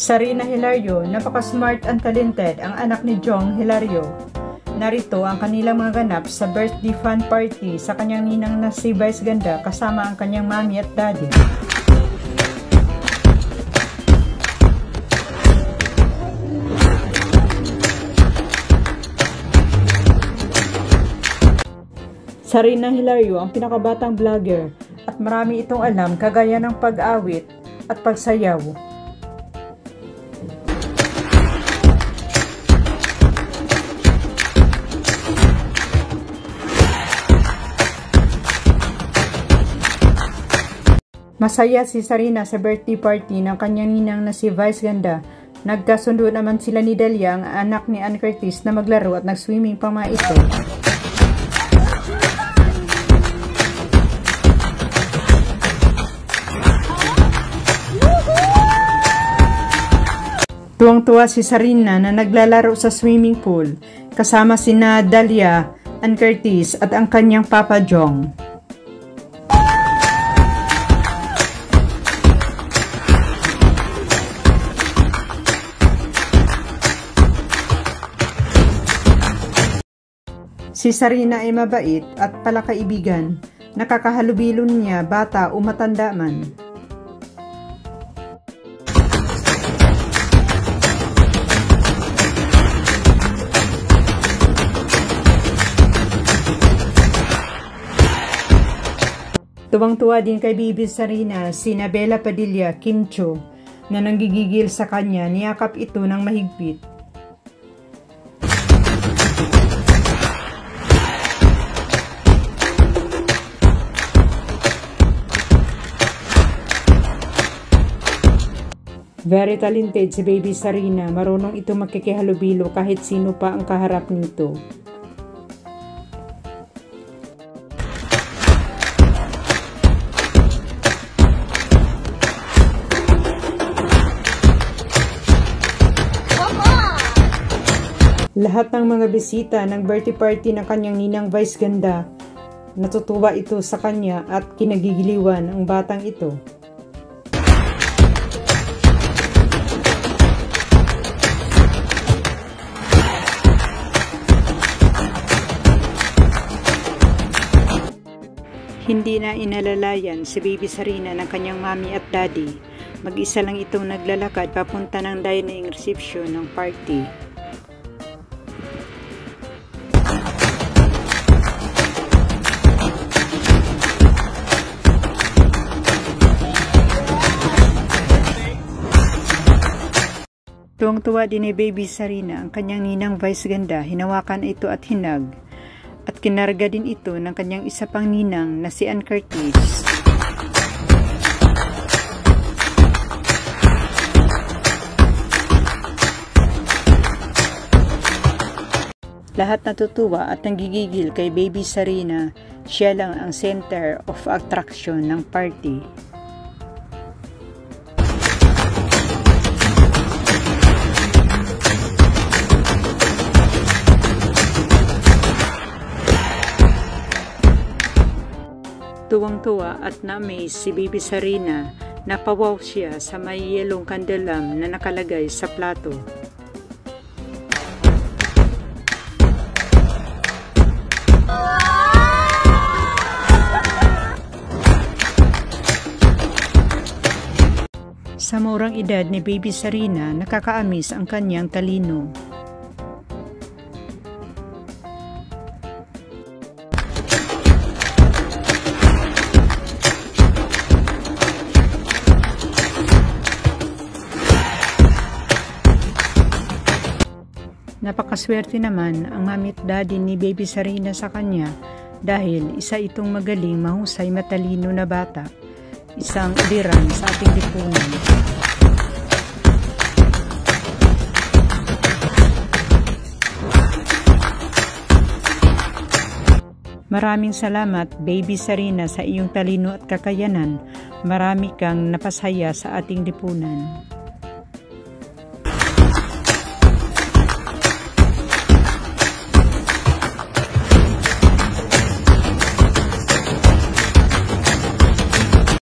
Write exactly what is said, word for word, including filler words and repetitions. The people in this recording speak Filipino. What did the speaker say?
Sarina Hilario, napaka-smart and talented ang anak ni Jong Hilario. Narito ang kanilang mga ganap sa birthday fun party sa kanyang ninang na si Vice Ganda kasama ang kanyang mami at daddy. Sarina Hilario ang pinakabatang vlogger at marami itong alam kagaya ng pag-awit at pagsayaw. Masaya si Sarina sa birthday party ng kanyang ninang na si Vice Ganda. Nagkasundo naman sila ni Delia, ang anak ni Ann Curtis, na maglaro at nag-swimming pa mga ito. Tuwang-tuwa si Sarina na naglalaro sa swimming pool kasama sina Delia, Ann Curtis at ang kanyang Papa Jong. Si Sarina ay mabait at palakaibigan. Nakakahalubilo niya bata o matanda man. Tuwang-tuwa din kay Baby Sarina si Bella Padilla, Kim Cho, na nanggigigil sa kanya, niyakap ito ng mahigpit. Very talented si Baby Sarina, marunong ito makikihalubilo kahit sino pa ang kaharap nito. Lahat ng mga bisita ng birthday party ng kanyang ninang Vice Ganda, natutuwa ito sa kanya at kinagigiliwan ang batang ito. Hindi na inalalayan si Baby Sarina ng kanyang mami at daddy. Mag-isa lang itong naglalakad papunta ng dining reception ng party. Tuwang-tuwa din ni Baby Sarina ang kanyang ninang Vice Ganda, hinawakan ito at hinag. At kinarga din ito ng kanyang isa pang ninang na si Ann Curtis. Lahat natutuwa at nanggigigil kay Baby Sarina. Siya lang ang center of attraction ng party. Tuwang-tuwa at na-amaze si Baby Sarina, napawaw siya sa may yelong kandelam na nakalagay sa plato. Sa murang edad ni Baby Sarina, nakaka-amaze ang kanyang talino. Napakaswerte naman ang mami at daddy ni Baby Sarina sa kanya dahil isa itong magaling, mahusay, matalino na bata. Isang uliran sa ating lipunan. Maraming salamat Baby Sarina sa iyong talino at kakayanan. Marami kang napasaya sa ating lipunan.